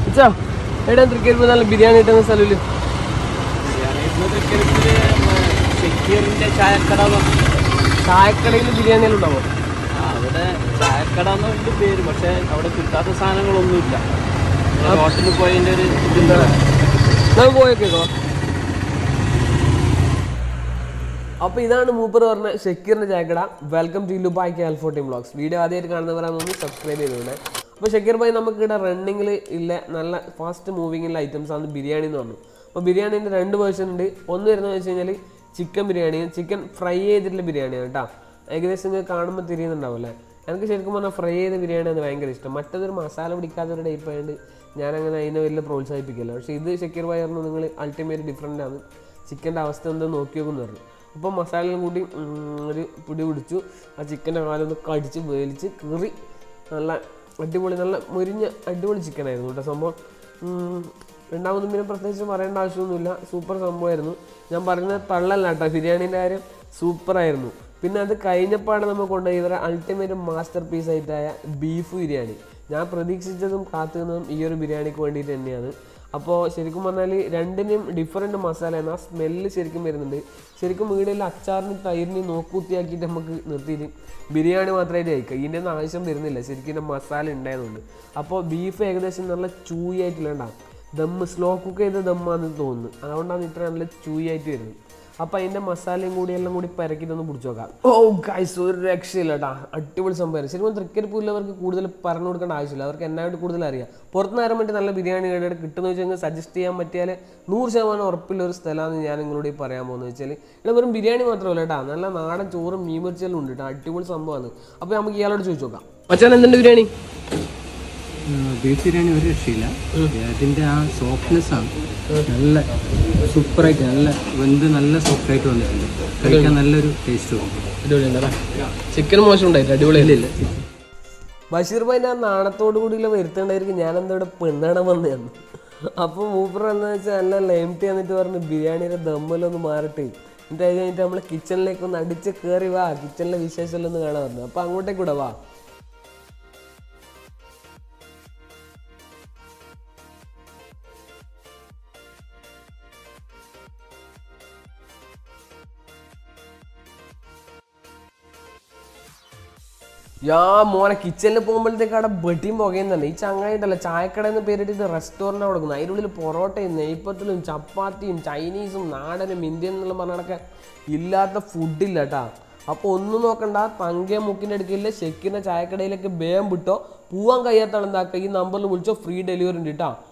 അച്ഛാ എടാ തൃക്കരിപ്പൂർ നല്ല ബിരിയാണി കിട്ടുന്ന സ്ഥലമില്ല. ചായക്കടയിൽ ബിരിയാണിയെല്ലാം ഉണ്ടാവോ? അവിടെ ചായക്കട എന്നൊരു പേര്, പക്ഷെ അവിടെ കിട്ടാത്ത സാധനങ്ങളൊന്നുമില്ല. ഹോട്ടലിൽ പോയതിൻ്റെ ഒരു ഇതുണ്ടോ ഞാൻ പോയേക്കോ. അപ്പോൾ ഇതാണ് മൂപ്പർ പറഞ്ഞ ഷക്കീറിൻ്റെ ചായക്കട. വെൽക്കം ടു ലുബായ് KL14 വ്ളോഗ്സ്. വീഡിയോ ആദ്യമായിട്ട് കാണുന്നവരാണെന്ന് സബ്സ്ക്രൈബ് ചെയ്തോളെ. അപ്പോൾ ഷക്കീർ ഭായി നമുക്കിവിടെ റണ്ണിങ്ങിൽ ഇല്ല നല്ല ഫാസ്റ്റ് മൂവിങ്ങുള്ള ഐറ്റംസാണ് ബിരിയാണി എന്ന് പറഞ്ഞു. അപ്പോൾ ബിരിയാണീൻ്റെ 2 വേർഷൻ ഉണ്ട്. ഒന്ന് വരുന്നത് വെച്ച് കഴിഞ്ഞാൽ ചിക്കൻ ബിരിയാണി, ചിക്കൻ ഫ്രൈ ചെയ്തിട്ടുള്ള ബിരിയാണിയാണ് കേട്ടോ. ഏകദേശം നിങ്ങൾ കാണുമ്പോൾ തിരിയുന്നുണ്ടാവില്ലേ. എനിക്ക് ശരിക്കും പറഞ്ഞാൽ ഫ്രൈ ചെയ്ത ബിരിയാണിയാണ് ഭയങ്കര ഇഷ്ടം. മറ്റതൊരു മസാല പിടിക്കാത്തൊരു ടൈപ്പ് ആയതുകൊണ്ട് ഞാനങ്ങനെ അതിനെ വലിയ പ്രോത്സാഹിപ്പിക്കില്ല. പക്ഷേ ഇത് ഷക്കീർ ഭായി പറഞ്ഞു നിങ്ങൾ അൾട്ടിമേറ്റ് ഡിഫറൻ്റ് ആണ്, ചിക്കൻ്റെ അവസ്ഥ എന്താ നോക്കി നോക്കുമെന്ന് പറഞ്ഞു. അപ്പോൾ മസാലയും കൂടി ഒരു പിടി പിടിച്ചു. ആ ചിക്കൻ്റെ കാലൊന്ന് കടിച്ച് വേലിച്ച് കീറി നല്ല അടിപൊളി, നല്ല മുരിഞ്ഞ അടിപൊളി ചിക്കനായിരുന്നു കേട്ടോ സംഭവം. രണ്ടാമതും പിന്നെ പ്രത്യേകിച്ച് പറയേണ്ട ആവശ്യമൊന്നുമില്ല, സൂപ്പർ സംഭവമായിരുന്നു. ഞാൻ പറയുന്നത് തള്ളല്ല കേട്ടോ, ബിരിയാണീൻ്റെ കാര്യം സൂപ്പറായിരുന്നു. പിന്നെ അത് കഴിഞ്ഞപ്പാട് നമ്മൾ കൊണ്ടുപോയി ഇവരെ അൾട്ടിമേറ്റ് മാസ്റ്റർ പീസായിട്ടായ ബീഫ് ബിരിയാണി. ഞാൻ പ്രതീക്ഷിച്ചതും കാത്തുനിന്നതും ഈ ഒരു ബിരിയാണിക്ക് വേണ്ടിയിട്ട് തന്നെയാണ്. അപ്പോൾ ശരിക്കും പറഞ്ഞാൽ രണ്ടിനും ഡിഫറെൻറ്റ് മസാലയാണ്. ആ സ്മെല്ല് ശരിക്കും വരുന്നുണ്ട്. ശരിക്കും വീടിൽ അച്ചാറിനും തൈരിനും നോക്കൂത്തിയാക്കിയിട്ട് നമുക്ക് നിർത്തിയിട്ട് ബിരിയാണി മാത്രമായിട്ട് കഴിക്കുക. ഇതിൻ്റെ ഒന്നും ആവശ്യം വരുന്നില്ല, ശരിക്കും ഇതിൻ്റെ മസാല ഉണ്ടായതുകൊണ്ട്. അപ്പോൾ ബീഫ് ഏകദേശം നല്ല ചൂയായിട്ടുണ്ടാകും. ദമ്മ് സ്ലോ കുക്ക് ചെയ്ത ദമ്മാണെന്ന് തോന്നുന്നു, അതുകൊണ്ടാണ് ഇത്ര നല്ല ചൂയായിട്ട് വരുന്നത്. അപ്പോൾ അതിൻ്റെ മസാലയും കൂടി എല്ലാം കൂടി പരക്കിയിട്ടൊന്ന് പിടിച്ച് നോക്കാം. ഓ ഗൈസ്, ഒരു രക്ഷയില്ല കേട്ടോ, അടിപൊളി സംഭവം. ശരിക്കും തൃക്കരിപ്പൂരിലവർക്ക് കൂടുതൽ പറഞ്ഞു കൊടുക്കേണ്ട ആവശ്യമില്ല, അവർക്ക് എന്നായിട്ട് കൂടുതൽ അറിയാം. പുറത്തുനിന്ന് നേരം വേണ്ടി നല്ല ബിരിയാണി കേട്ടിട്ട് കിട്ടുന്ന വെച്ചാൽ സജസ്റ്റ് ചെയ്യാൻ പറ്റിയാൽ 100% ഉറപ്പുള്ളൊരു സ്ഥലമാണ് ഞാൻ നിങ്ങളോട് പറയാൻ പോകുന്നത് വെച്ചാൽ. ഇവിടെ വെറും ബിരിയാണി മാത്രമല്ല കേട്ടോ, നല്ല നാടൻ ചോറും മീൻ പൊരിച്ചെല്ലാം ഉണ്ട് കേട്ടോ, അടിപൊളി സംഭവമാണ്. അപ്പോൾ നമുക്ക് ഇയാളോട് ചോദിച്ചു നോക്കാം. മച്ചാൻ എന്തുണ്ട് ബിരിയാണി? ബീഫ് ബിരിയാണി ഒരു രക്ഷയില്ല. അതിൻ്റെ ആ സോഫ്റ്റ്നെസ് ആണ് നല്ല സൂപ്പറായിട്ട്, നല്ല വെന്ത് നല്ല സോഫ്റ്റായിട്ട് വന്നിട്ടുണ്ട്. കഴിക്കാൻ നല്ലൊരു ടേസ്റ്റ് തോന്നും. അടിപൊളിയുണ്ടല്ലേ? ചിക്കൻ മോശം ഉണ്ടായിട്ട് അടിപൊളിയില്ല. ബഷീർ ഭായി ഞാൻ നാണത്തോടു കൂടിയുള്ള വരുത്തേണ്ടായിരിക്കും ഞാൻ എന്താ ഇവിടെ പെണ്ണാണ് വന്നതെന്ന്. അപ്പോൾ മൂപ്പർ എന്താണെന്ന് വെച്ചാൽ നല്ല ലെംറ്റി വന്നിട്ട് പറഞ്ഞ് ബിരിയാണിയുടെ ദമ്മിലൊന്ന് മാറിട്ട് എന്നിട്ട് അത് കഴിഞ്ഞിട്ട് നമ്മൾ കിച്ചണിലേക്ക് ഒന്ന് അടിച്ച് കയറി വാ, കിച്ചണിലെ വിശേഷമെല്ലാം ഒന്ന് കാണാൻ പറഞ്ഞു. അപ്പോൾ അങ്ങോട്ടേക്ക് കൂടെ വാ. മോനെ കിച്ചണിൽ പോകുമ്പോഴത്തേക്ക് അവിടെ വെട്ടിയും പുകയുന്നുണ്ട്. ഈ ചങ്ങായിട്ടല്ല ചായക്കട എന്ന് പേരിട്ടിട്ട് റെസ്റ്റോറൻറ്റ് കൊടുക്കുന്നത്. അതിൻ്റെ ഉള്ളിൽ പൊറോട്ടയും നെയ്പ്പത്തിലും ചപ്പാത്തിയും ചൈനീസും നാടനും ഇന്ത്യൻ എന്നുള്ള പറഞ്ഞതൊക്കെ ഇല്ലാത്ത ഫുഡില്ല കേട്ടോ. അപ്പോൾ ഒന്നും നോക്കണ്ട, തങ്കേ മുക്കിൻ്റെ അടുക്കില്ല ഷെക്കിൻ്റെ ചായക്കടയിലേക്ക് വേഗം വിട്ടോ. പോവാൻ കഴിയാത്താണ് എന്താക്കുക, ഈ നമ്പറിൽ വിളിച്ചോ, ഫ്രീ ഡെലിവറി ഉണ്ട് കേട്ടോ.